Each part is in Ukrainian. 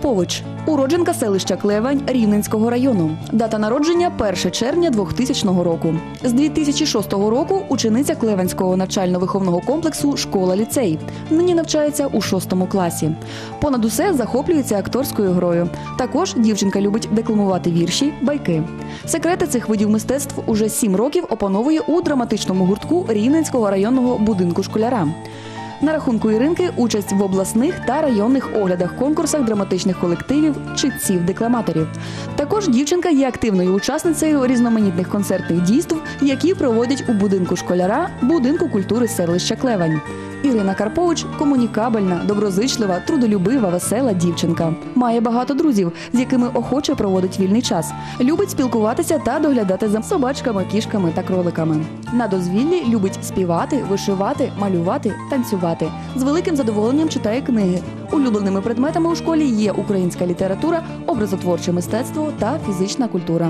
Карпович – уродженка селища Клевень Рівненського району. Дата народження – 1 червня 2000 року. З 2006 року учениця Клевенського навчально-виховного комплексу «Школа-ліцей». Нині навчається у 6 класі. Понад усе захоплюється акторською грою. Також дівчинка любить декламувати вірші, байки. Секрети цих видів мистецтв уже 7 років опановує у драматичному гуртку Рівненського районного будинку школяра. На рахунку Іринки – участь в обласних та районних оглядах-конкурсах драматичних колективів, читців-декламаторів. Також дівчинка є активною учасницею різноманітних концертних дійств, які проводять у будинку школяра, будинку культури селища Клевень. Ірина Карпович – комунікабельна, доброзичлива, трудолюбива, весела дівчинка. Має багато друзів, з якими охоче проводить вільний час. Любить спілкуватися та доглядати за собачками, кішками та кроликами. На дозвіллі любить співати, вишивати, малювати, танцювати. З великим задоволенням читає книги. Улюбленими предметами у школі є українська література, образотворче мистецтво та фізична культура.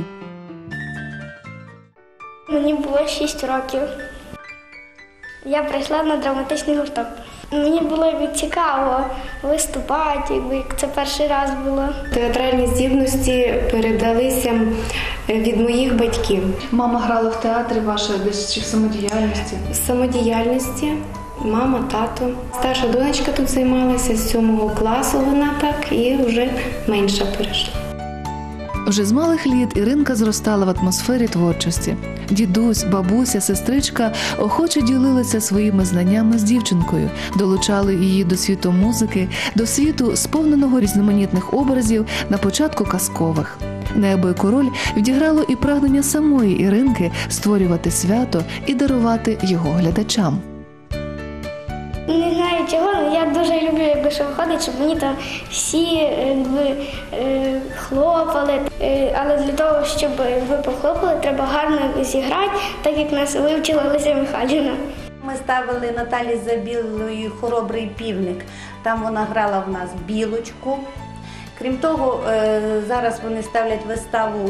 Мені було 6 років. Я прийшла на драматичний гурток. Мені було цікаво виступати, як це перший раз було. Театральні здібності передалися від моїх батьків. Мама грала в театрі ваша десь чи в самодіяльності? В самодіяльності. Мама, тато. Старша донечка тут займалася, з 7 класу вона так, і вже менша перейшла. Вже з малих літ Іринка зростала в атмосфері творчості. Дідусь, бабуся, сестричка охоче ділилися своїми знаннями з дівчинкою, долучали її до світу музики, до світу, сповненого різноманітних образів, на початку казкових. Неабияку роль відіграло і прагнення самої Іринки створювати свято і дарувати його глядачам. Не знаю чого, але я дуже люблю, що виходить, щоб мені там всі хлопали. Але для того, щоб ви похлопали, треба гарно зіграти, так як нас вивчила Леся Михайлівна. Ми ставили Наталі Забілої «Хоробрий півник». Там вона грала в нас білочку. Крім того, зараз вони ставлять виставу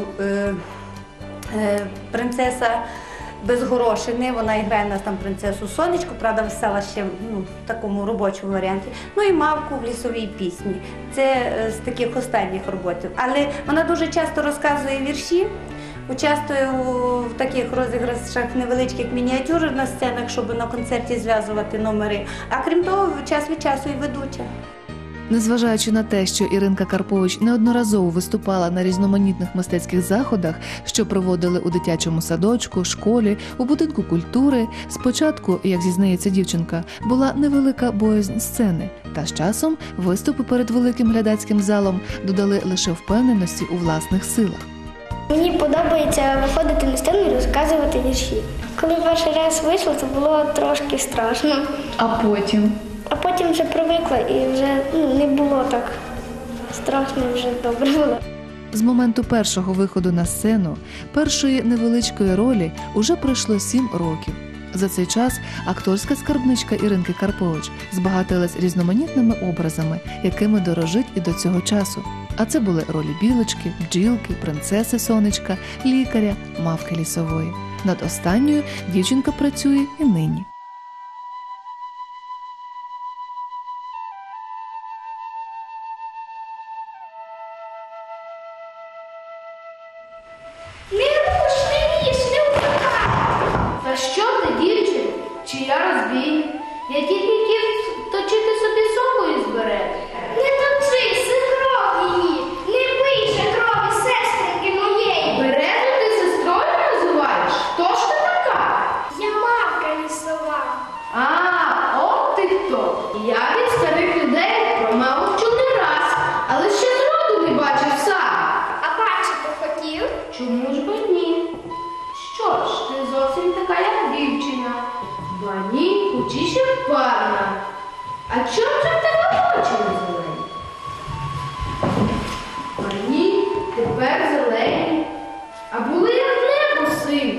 «Принцеса Безгорошини». Вона грає в нас там принцесу Сонечку, правда, весела ще в такому робочому варіанті. Ну і Мавку в лісовій пісні. Це з таких останніх роботів. Але вона дуже часто розказує вірші, участвує в таких розіграшах невеличких мініатюр на сценах, щоб на концерті зв'язувати номери. А крім того, час від часу і ведуча. Незважаючи на те, що Іринка Карпович неодноразово виступала на різноманітних мистецьких заходах, що проводили у дитячому садочку, школі, у будинку культури, спочатку, як зізнається дівчинка, була невелика боязнь сцени, та з часом виступи перед великим глядацьким залом додали лише впевненості у власних силах. Мені подобається виходити на сцену і розказувати вірші. Коли перший раз вийшла, то було трошки страшно. А потім? А потім вже привикла і вже не було так страшно, вже добре було. З моменту першого виходу на сцену, першої невеличкої ролі, уже пройшло 7 років. За цей час акторська скарбничка Іринки Карпович збагатилась різноманітними образами, якими дорожить і до цього часу. А це були ролі білочки, бджілки, принцеси Сонечка, лікаря, Мавки лісової. Над останньою дівчинка працює і нині. За що ти, дівчина? Чи я розбійник? Я тільки хотів точити собі соку і зберете. Не точи, свекрові її, не пийше крові сестринки моєї. Березу ти сестрою називаєш? Хто ж ти така? Я Мавка лісова. А, от ти хто. Я від старих людей про маву чув не раз, але ще зроду не бачив сам. А бачити хотів? Чому ж би ні? Що ж, ти зовсім така, як дівчина. Блані, учіше парна. А чому ж в тебе очі не зелені? Блані, тепер зелені. А були як небо сині.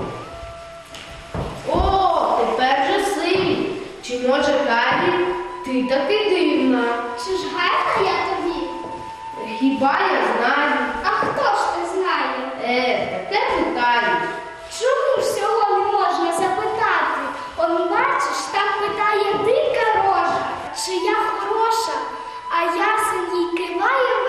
О, тепер же сині. Чи може карі? Ти таки дивна. Чи ж гарна я тобі? Хіба я знаю? А хто ж ти знає? Таке питаю. Чому ж цього не можна запитати? Он бачиш, так питає дика рожа, чи я хороша, а ясен їй киває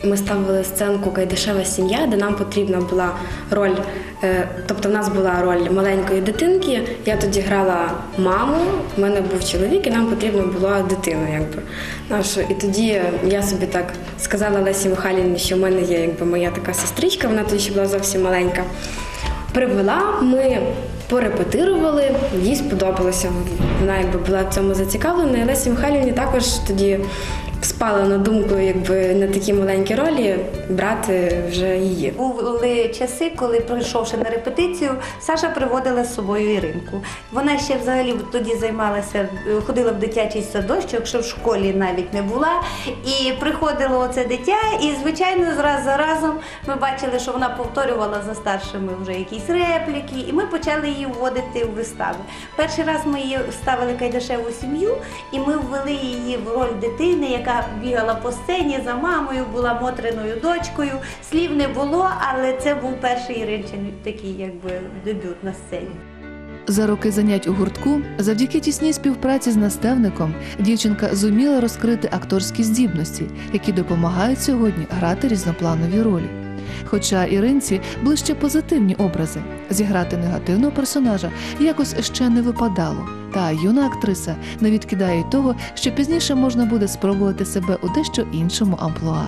ми ставили сценку «Кайдашева сім'я», де нам потрібна була роль, тобто в нас була роль маленької дитинки. Я тоді грала маму, в мене був чоловік, і нам потрібна була дитина, якби нашу. І тоді я собі так сказала Лесі Михайлівні, що в мене є якби моя така сестричка, вона тоді ще була зовсім маленька. Привела, ми порепетирували, їй сподобалося, вона якби була в цьому зацікавлена. І Лесі Михайлівні також тоді спала на думку, якби на такі маленькі ролі брати вже її. Були часи, коли, прийшовши на репетицію, Саша приводила з собою Іринку. Вона ще взагалі тоді займалася, ходила в дитячий садочок, що в школі навіть не була. І приходило оце дитя, і, звичайно, раз за разом ми бачили, що вона повторювала за старшими вже якісь репліки, і ми почали її вводити у вистави. Перший раз ми її ставили «Кайдашеву сім'ю», і ми ввели її в роль дитини, яка бігала по сцені за мамою, була Мотриною дочкою. Слів не було, але це був перший Іринчин такий якби дебют на сцені. За роки занять у гуртку, завдяки тісній співпраці з наставником, дівчинка зуміла розкрити акторські здібності, які допомагають сьогодні грати різнопланові ролі. Хоча Іринці ближче позитивні образи, зіграти негативного персонажа якось ще не випадало. Та юна актриса не відкидає й того, що пізніше можна буде спробувати себе у дещо іншому амплуа.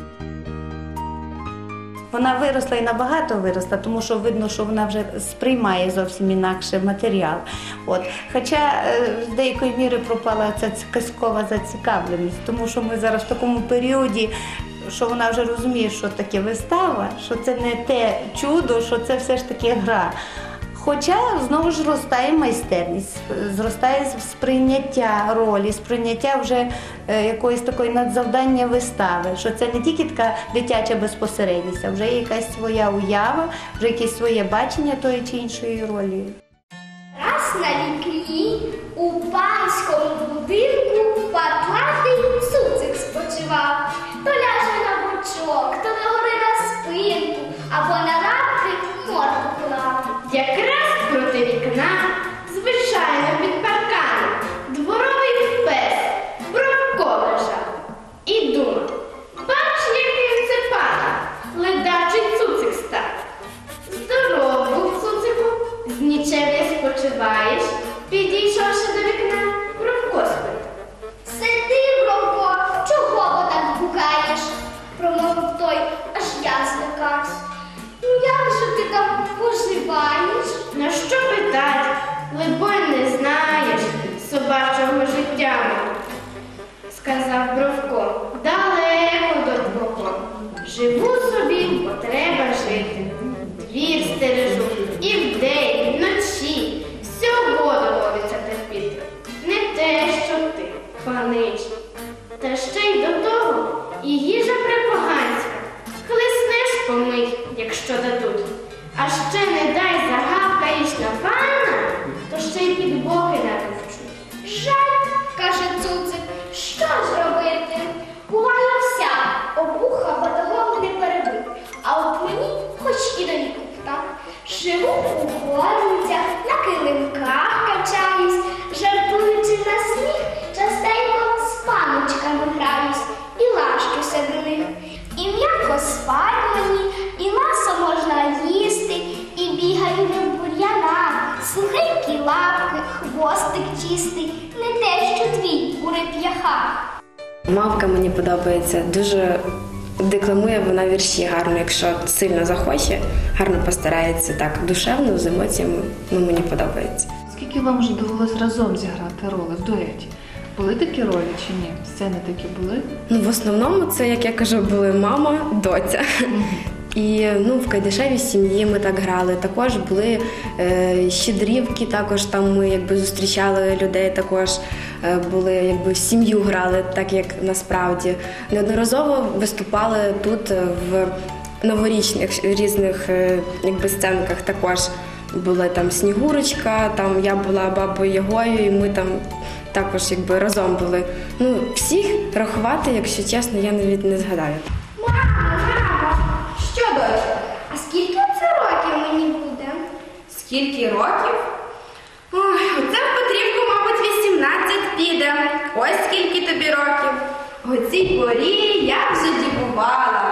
Вона виросла і набагато виросла, тому що видно, що вона вже сприймає зовсім інакше матеріал. Хоча з деякої міри пропала ця казкова зацікавленість, тому що ми зараз в такому періоді, що вона вже розуміє, що таке вистава, що це не те чудо, що це все ж таки гра. Хоча, знову ж, зростає майстерність, зростає сприйняття ролі, сприйняття вже якоїсь такої надзавдання вистави, що це не тільки така дитяча безпосередність, а вже є якась своя уява, вже якесь своє бачення тої чи іншої ролі. Раз на вікні у панському будинку патлатий цуцик спочивав. То ляже на бочок, то догори на спинку, або на лапки морду клав. Якраз проти вікна, звичайно під парканом, дворовий пес Бровко лежав і думав: бач, який це пан, ледачий цуцик став. Здоров був цуцику, з нічев'я спочиваєш, підійшовши до вікна, Бровко спить. Сиди, Бровко, чого бо так гукаєш? Промовив той, аж я злякався. Ну як же ти там поживаєш? На що питать? Либонь, не знаєш собачого життя, сказав Бровко. Далеко до твого. Живу собі, бо треба жити. Двір стережу і вдень, і вночі. Всього доводиться терпіти. Не те, що ти, панич. Та ще й до того і їжа припоганська. Хлиснеш помий, якщо дадуть. А ще не дай загавкаєш на пана, то ще й під боки натовчу. Жаль, каже цуцик, що ж робити? Буває вся, обуха батогом не перебив, а от мені хоч і до віку, так? Живу у горницях, на килимках качаюсь, жартуючи на сміх, частенько з паночками граюсь і лащуся до них. І м'яко спать мені, і ласо можна їсти, і бігаю в бур'янах, сухенькі лапки, хвостик чистий, не те, що твій у реп'яхах. Мавка мені подобається, дуже декламує вона вірші гарно, якщо сильно захоче, гарно постарається так, душевно, з емоціями, мені подобається. Скільки вам вже довелось разом зіграти роли в дуеті? Були такі ролі чи ні? Сцени такі були? В основному це, як я кажу, були мама, доця. І в «Кайдашевій сім'ї» ми так грали. Також були щедрівки, також там ми якби зустрічали людей, також були якби в сім'ю грали, так як насправді. Неодноразово виступали тут в новорічних різних якби сценках. Також була там Снігурочка, там я була бабою Ягою, і ми там також якби разом були. Всіх рахувати, якщо чесно, я навіть не згадаю. Мамо, що, дочка? А скільки це років мені буде? Скільки років? Ой, оце в Петрівку, мабуть, 18 піде. Ось скільки тобі років. У цій порі я вже дівувала.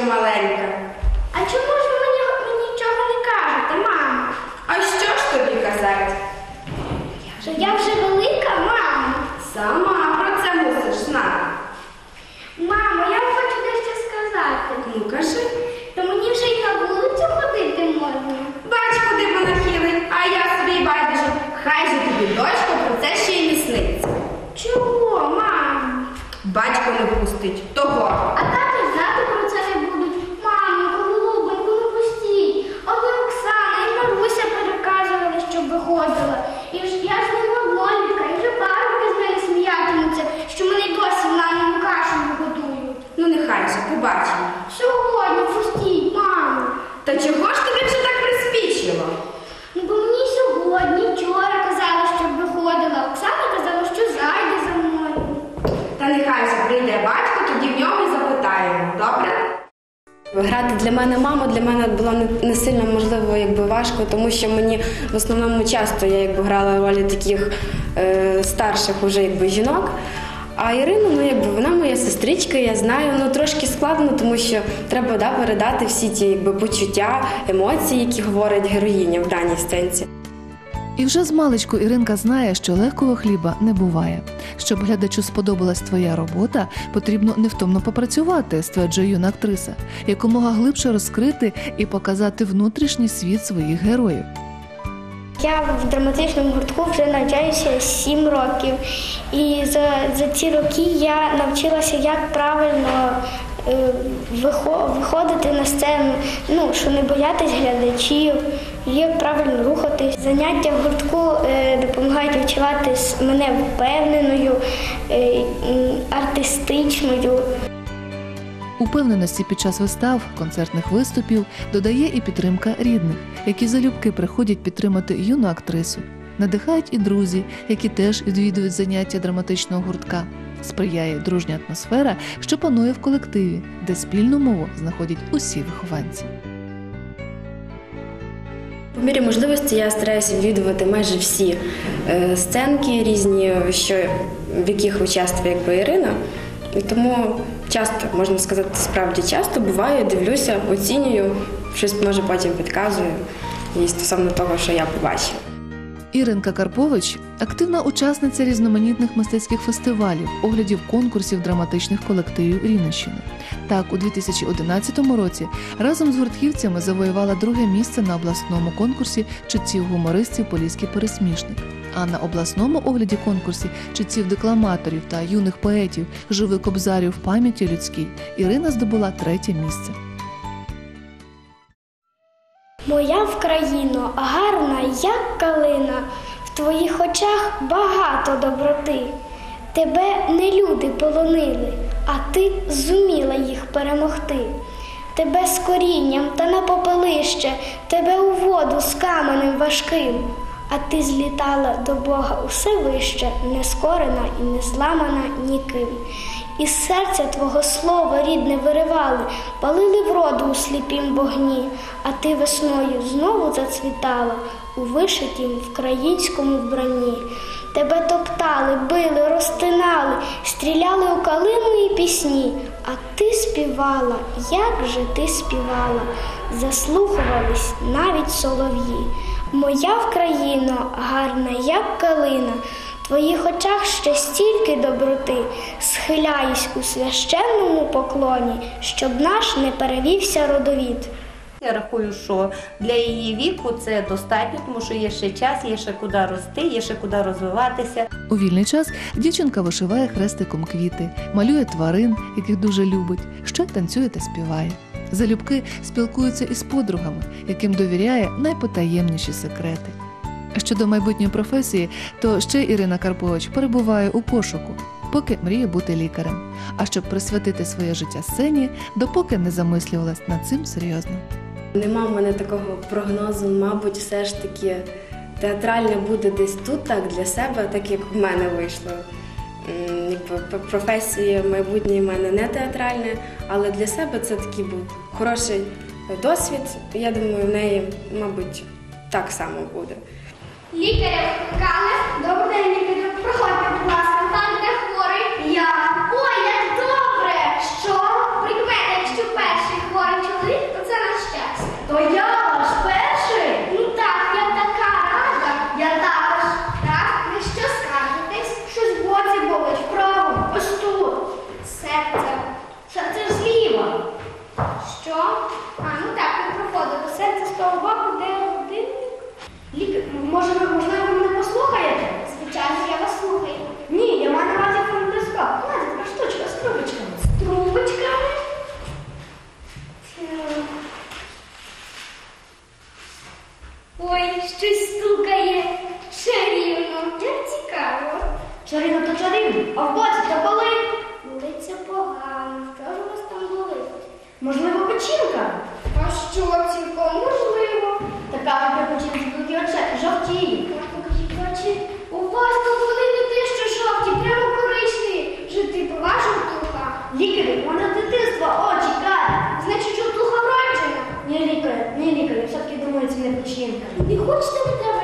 маленька. А чому ж ви мені нічого не кажете, мамо? А що ж тобі казати? Що я вже велика, мамо? Сама про це мусиш знати. Мамо, я вам хочу дещо сказати. Ну, кажи. То мені вже й на вулицю ходити можна. Бач, куди вона хилить, а я собі байдуже. Хай же тобі, дочко, про це ще й не сниться. Чого, мамо? Батько не пустить. Того. А тато знати про це не будуть. Мамо, голубонько, не пустіть. А ви Оксана і Маруся переказували, щоб виходила. І ж я ж не однолітка, і вже парубки з мене сміятимуться, що мене й досі мамину кашу не готують. Ну, нехай же, побачимо. Сьогодні пустіть, мамо. Та чого ж тобі вже так приспічило? Ну, бо мені сьогодні, вчора казали, щоб виходила. Оксана казала, що зайде за мною. Та нехай же прийде батько, тоді в нього й запитаємо, добре? Грати для мене маму для мене було не сильно, можливо, важко, тому що мені в основному часто я грала ролі таких старших уже жінок. А Ірина, вона моя сестричка, я знаю, трошки складно, тому що треба передати всі ті почуття, емоції, які говорить героїня в даній сценці. І вже змалечку Іринка знає, що легкого хліба не буває. Щоб глядачу сподобалась твоя робота, потрібно невтомно попрацювати, стверджує юна актриса, якомога глибше розкрити і показати внутрішній світ своїх героїв. Я в драматичному гуртку вже навчаюся 7 років. І за ці роки я навчилася, як правильно виходити на сцену, що не боятись глядачів, як правильно рухатись. Заняття в гуртку допомагають відчувати мене впевненою, артистичною. Упевненості під час вистав, концертних виступів додає і підтримка рідних, які залюбки приходять підтримати юну актрису. Надихають і друзі, які теж відвідують заняття драматичного гуртка. Сприяє дружня атмосфера, що панує в колективі, де спільну мову знаходять усі вихованці. По мірі можливості я стараюся відвідувати майже всі сценки різні, в яких участвує Ірина. І тому часто, можна сказати, справді часто буваю, дивлюся, оцінюю, щось може потім підказую і стосовно того, що я побачила. Іринка Карпович – активна учасниця різноманітних мистецьких фестивалів, оглядів конкурсів драматичних колективів Рівненщини. Так, у 2011 році разом з гуртківцями завоювала 2-е місце на обласному конкурсі читців-гумористів «Поліський пересмішник». А на обласному огляді конкурсі читців-декламаторів та юних поетів «Живи кобзарів в пам'яті людській» Ірина здобула 3-е місце. Моя Вкраїно, гарна, як калина, в твоїх очах багато доброти. Тебе не люди полонили, а ти зуміла їх перемогти. Тебе з корінням та на попелище, тебе у воду з каменем важким. А ти злітала до Бога усе вище, не скорена і не зламана ніким. Із серця твого слова рідне виривали, палили вроду у сліпім вогні, а ти весною знову зацвітала у вишитім українському вбранні. Тебе топтали, били, розтинали, стріляли у калину і пісні, а ти співала, як же ти співала, заслухувались навіть солов'ї. Моя Вкраїно, гарна, як калина, в твоїх очах ще стільки доброти, схиляюсь у священному поклоні, щоб наш не перевівся родовід. Я рахую, що для її віку це достатньо, тому що є ще час, є ще куди рости, є ще куди розвиватися. У вільний час дівчинка вишиває хрестиком квіти, малює тварин, яких дуже любить, ще танцює та співає. Залюбки спілкується із подругами, яким довіряє найпотаємніші секрети. Щодо майбутньої професії, то ще Ірина Карпович перебуває у пошуку, поки мріє бути лікарем. А щоб присвятити своє життя сцені, допоки не замислювалась над цим серйозно. Нема в мене такого прогнозу, мабуть, все ж таки театральне буде десь тут, так, для себе, так як в мене вийшло. Професія майбутнє в мене не театральне, але для себе це такий був хороший досвід. Я думаю, в неї, мабуть, так само буде. Лікаря викликали. Добрий день, лікарю. Проходьте, будь ласка. Там де хворий. Я. Ой, як добре. Що? Прикмете, якщо перший хворий. Можливо, печінка? А що, цілком можливо? Така при печінці великі очі жовтіють. Покажіть очі. У вас тут вони не те, що жовті, прямо коричневі. Жити права жовтуха. Лікарі, вона з дитинства очі карі. Значить, жовтуха вроджена. Ні, лікарі, все-таки думаю, це не печінка. Не хочете ви треба